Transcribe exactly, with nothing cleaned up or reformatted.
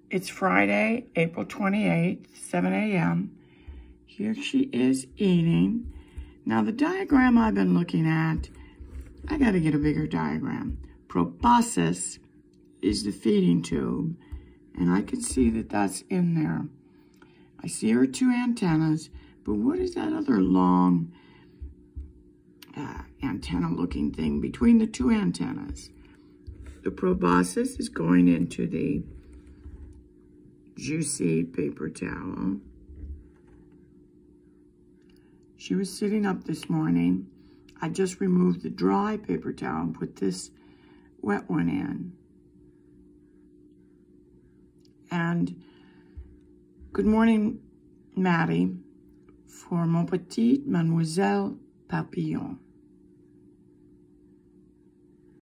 It's Friday, April twenty-eighth, seven A M Here she is eating. Now the diagram I've been looking at, I got to get a bigger diagram. Proboscis is the feeding tube, and I can see that that's in there. I see her two antennas, but what is that other long uh, antenna-looking thing between the two antennas? The proboscis is going into the juicy paper towel. She was sitting up this morning. I just removed the dry paper towel and put this wet one in. And good morning, Maddie, for mon petit mademoiselle papillon.